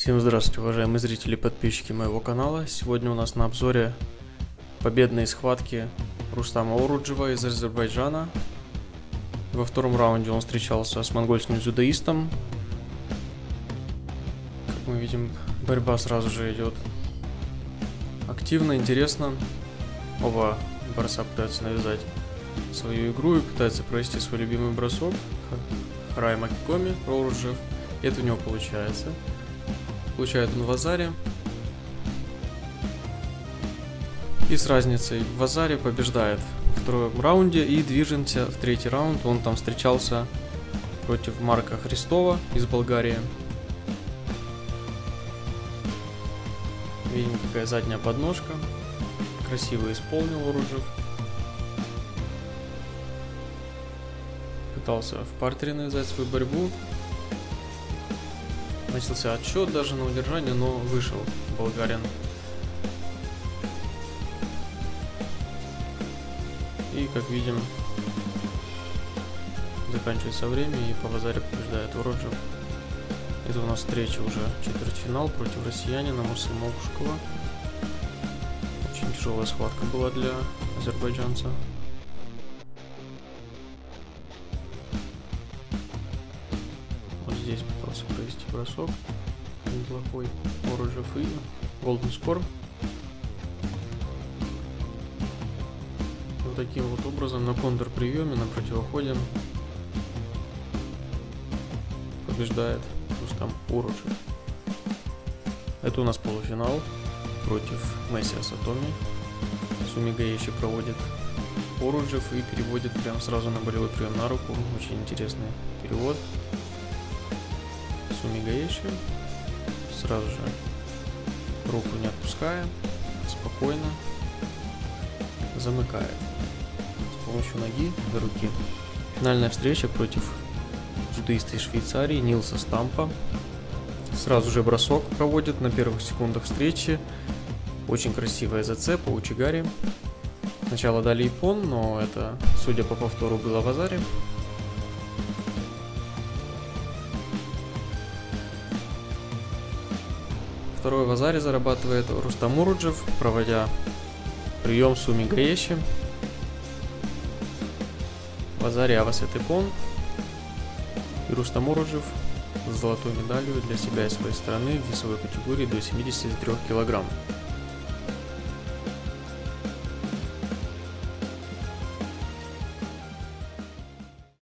Всем здравствуйте, уважаемые зрители и подписчики моего канала. Сегодня у нас на обзоре победные схватки Рустама Орujова из Азербайджана. Во втором раунде он встречался с монгольским дзюдоистом. Как мы видим, борьба сразу же идет активно, интересно. Оба борца пытаются навязать свою игру и пытаются провести свой любимый бросок. Харай Макикоми, Орujов. И это у него получается. Получает он в Азаре. И с разницей в Азаре побеждает в втором раунде. И движемся в третий раунд. Он там встречался против Марка Христова из Болгарии. Видим, какая задняя подножка. Красиво исполнил Орujov. Пытался в партере навязать свою борьбу. Начался отсчет даже на удержание, но вышел болгарин. И, как видим, заканчивается время, и по Азаре побеждает Orujov. Это у нас встреча уже четвертьфинал против россиянина Мусыма Ушкова. Очень тяжелая схватка была для азербайджанца. Здесь пытался провести бросок неплохой Orujov и Golden Score. Вот таким вот образом на контрприеме, на противоходе побеждает Рустам Orujov. Это у нас полуфинал против Месси Асатоми. Сумигаеши проводит Orujov и переводит прям сразу на болевой прием на руку. Очень интересный перевод. Сумигаеши, сразу же руку не отпуская, спокойно замыкает с помощью ноги до руки. Финальная встреча против дзюдоиста из Швейцарии Нилса Стампа. Сразу же бросок проводит на первых секундах встречи. Очень красивая ЗЦ по учигаре. Сначала дали иппон, но это, судя по повтору, было в Азаре. Второй в Азаре зарабатывает Рустам Орujov, проводя прием Сумигаеши. В Азаре авасет иппон. И Рустам Орujov с золотой медалью для себя и своей страны в весовой категории до 73 килограмм.